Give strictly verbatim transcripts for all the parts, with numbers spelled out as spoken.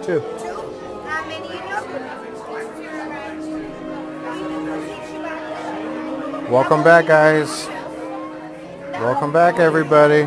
Two. How many you know? Welcome back, guys. Welcome back, everybody.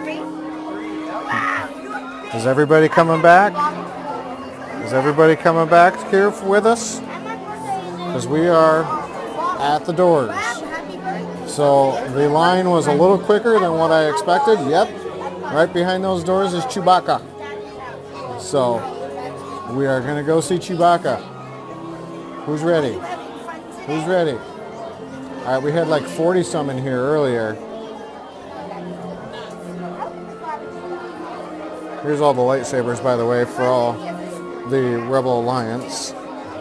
Is everybody coming back? Is everybody coming back here with us? Because we are at the doors. So the line was a little quicker than what I expected. Yep. Right behind those doors is Chewbacca. So we are going to go see Chewbacca. Who's ready? Who's ready? All right, we had like forty some in here earlier. Here's all the lightsabers, by the way, for all the Rebel Alliance.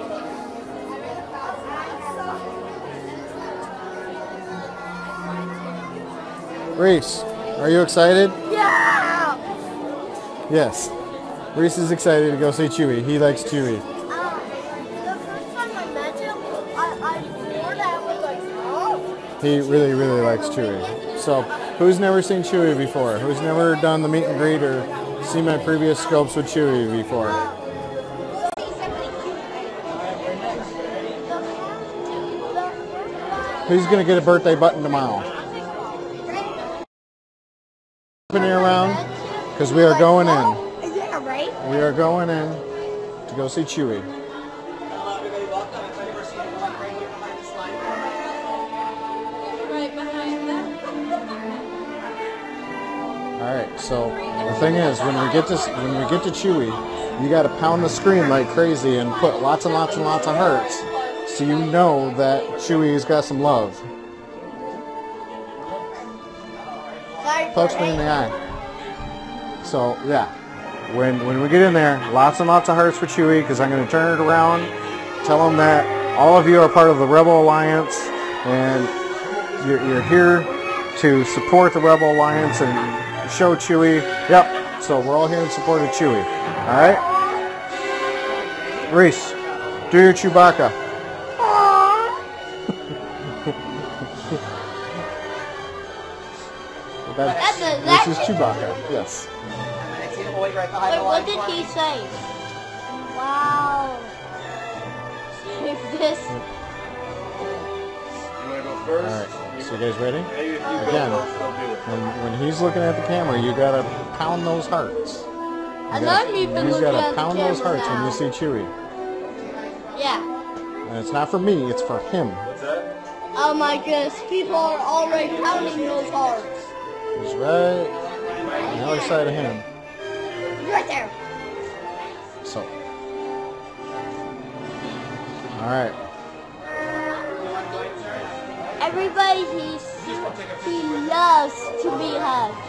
Reese, are you excited? Yeah! Yes. Reese is excited to go see Chewie. He likes Chewie. Um, the first time I met him, I, I swore that I was like, oh. He really, really likes Chewie. So, who's never seen Chewie before? Who's never done the meet and greet or seen my previous scopes with Chewie before? Who's going to get a birthday button tomorrow? Opening around, because we are going in. Yeah, right? We are going in to go see Chewie. All right. So the thing is, when we get to when we get to Chewie, you got to pound the screen like crazy and put lots and lots and lots of hearts, so you know that Chewie's got some love. Pokes me in the eye. So yeah, when when we get in there, lots and lots of hearts for Chewie, because I'm going to turn it around, tell him that all of you are part of the Rebel Alliance, and you're, you're here to support the Rebel Alliance and show Chewie. Yep. So we're all here in support of Chewie. All right. Reese, do your Chewbacca. That's, That's this is Chewbacca, yes. Wait, what did he say? Wow. If this... Alright, so you guys ready? Again, when, when he's looking at the camera, you gotta pound those hearts. You I'm gotta, not even you looking gotta at pound the those camera hearts now. when you see Chewie. Yeah. And it's not for me, it's for him. Oh my goodness, people are already pounding those hearts. He's right on the other side of him. Right there. So. Alright. Everybody, he's, he loves to be hugged.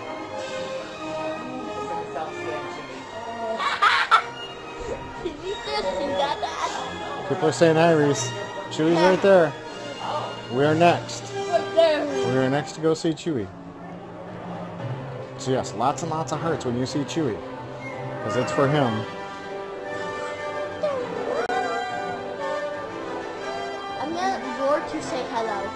Did you just see that? People are saying hi, Reese. Chewie's right there. We are next. Right there. We are next to go see Chewie. So yes, lots and lots of hearts when you see Chewie, because it's for him. I'm gonna roar to say hello.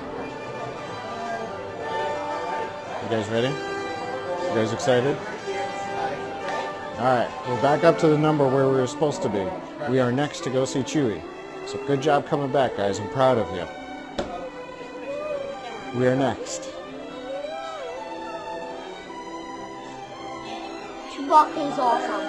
You guys ready? You guys excited? Alright, we're back up to the number where we were supposed to be. We are next to go see Chewie. So good job coming back, guys. I'm proud of you. We are next. Chewbacca is awesome.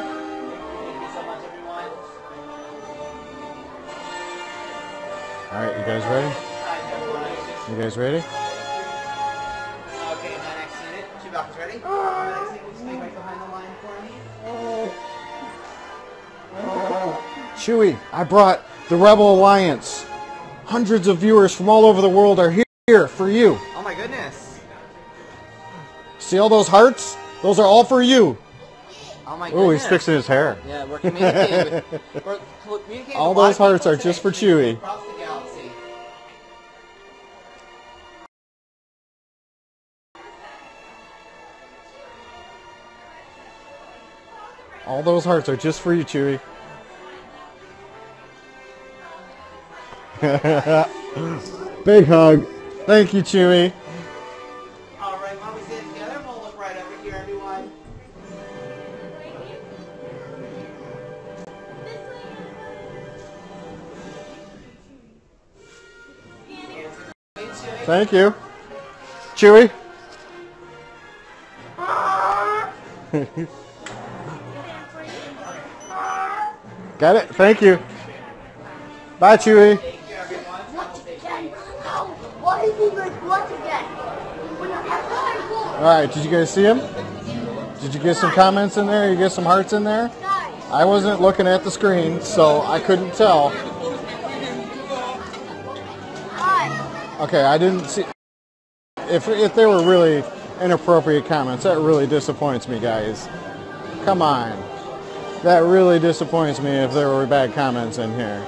Alright, you guys ready? You guys ready? Okay, my next unit. Chewbacca's ready? My next unit, just stay right behind the line for me. Chewie, I brought the Rebel Alliance. Hundreds of viewers from all over the world are here for you. Oh my goodness. See all those hearts? Those are all for you. Oh my Oh, goodness. he's fixing his hair. Yeah, we're communicating with, we're communicating All with a lot those of people hearts are today, just for Chewie. across the galaxy. All those hearts are just for you, Chewie. Big hug. Thank you, Chewie. All right, while we stand together, we'll look right over here, everyone. Thank you. Chewy. Got it? Thank you. Bye, Chewy. What again? How? Why is he like what again? Whenever I go. All right, did you guys see him? Did you get some comments in there? You get some hearts in there? Guys. I wasn't looking at the screen, so I couldn't tell. Hi. Okay, I didn't see. If if they were really inappropriate comments, that really disappoints me, guys. Come on. That really disappoints me if there were bad comments in here.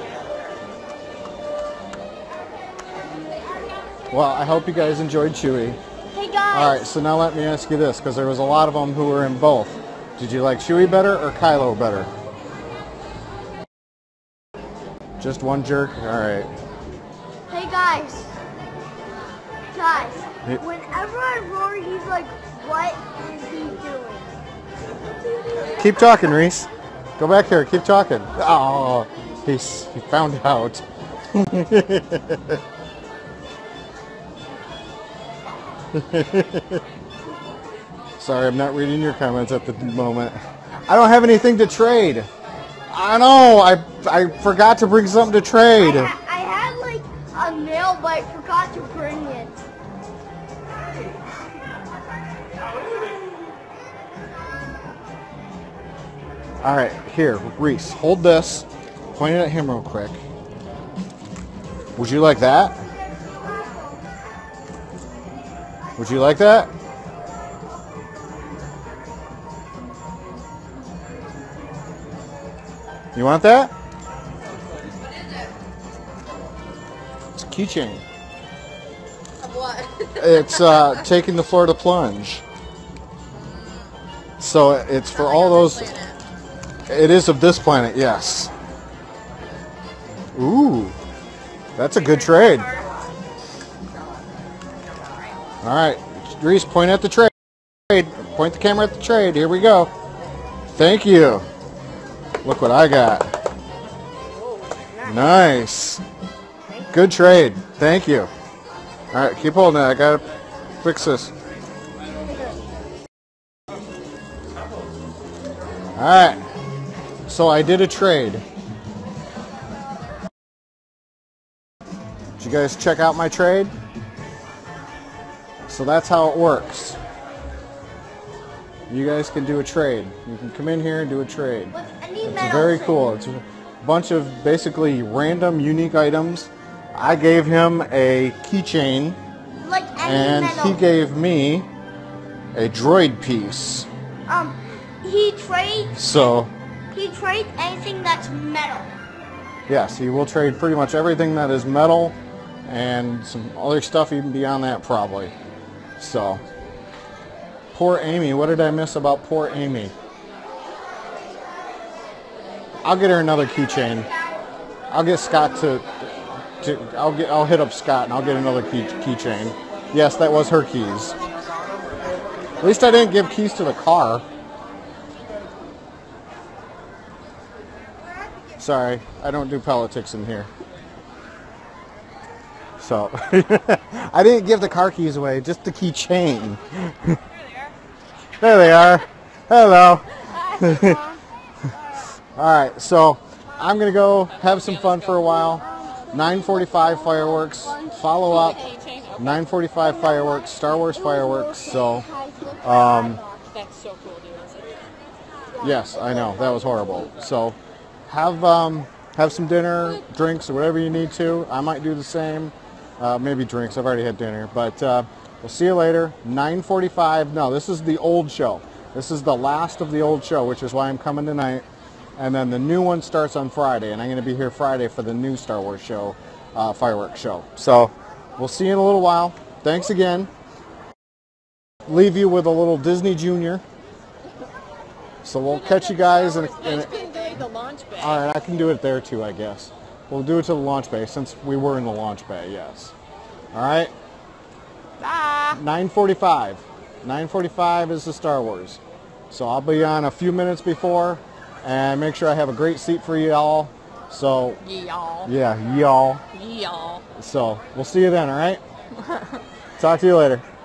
Well, I hope you guys enjoyed Chewy. Hey guys. All right, so now let me ask you this, because there was a lot of them who were in both. Did you like Chewy better or Kylo better? Just one jerk? All right. Hey guys. Guys. Hey. Whenever I roar, he's like, what is he doing? Keep talking, Reese. Go back here. Keep talking. Oh, he's, he found out. Sorry, I'm not reading your comments at the moment. I don't have anything to trade. I know. I I forgot to bring something to trade. I, ha I had like a nail, but I forgot to bring it. All right, here, Reese, hold this. Point it at him real quick. Would you like that? Would you like that? You want that? What is it? It's a keychain. Of what? It's uh, taking the Florida plunge. So it's for all those. It is of this planet, yes. Ooh, that's a good trade. All right, Reese, point at the trade. Point the camera at the trade. Here we go. Thank you. Look what I got. Nice. Good trade. Thank you. All right, keep holding it. I gotta fix this. All right. So I did a trade. Did you guys check out my trade? So that's how it works. You guys can do a trade. You can come in here and do a trade. It's very cool. It's a bunch of basically random, unique items. I gave him a keychain, Like any and metal. he gave me a droid piece. Um, he trades. So, He trades anything that's metal. yes, he will trade pretty much everything that is metal and some other stuff even beyond that probably. So, poor Amy. What did I miss about poor Amy? I'll get her another keychain. I'll get Scott to, to I'll get I'll hit up Scott and I'll get another key keychain. Yes, that was her keys. At least I didn't give keys to the car. Sorry, I don't do politics in here. So, I didn't give the car keys away, just the keychain. There they are. Hello. Alright, so I'm going to go have some fun for a while. nine forty-five fireworks. Follow up. nine forty-five fireworks. Star Wars fireworks. So, um, That's so cool, dude. yes, I know. That was horrible. So, have um, have some dinner, drinks, or whatever you need to. I might do the same. Uh, maybe drinks. I've already had dinner. But uh, we'll see you later. nine forty-five. No, this is the old show. This is the last of the old show, which is why I'm coming tonight. And then the new one starts on Friday. And I'm going to be here Friday for the new Star Wars show, uh, fireworks show. So we'll see you in a little while. Thanks again. Leave you with a little Disney Junior. So we'll catch you guys in a, in a, The launch bay. all right, I can do it there too, I guess. We'll do it to the launch bay since we were in the launch bay, yes. All right? Bye. nine forty-five. nine forty-five is the Star Wars. So I'll be on a few minutes before and make sure I have a great seat for you all. So, Y'all. yeah, y'all. Y'all. So we'll see you then, all right? Talk to you later.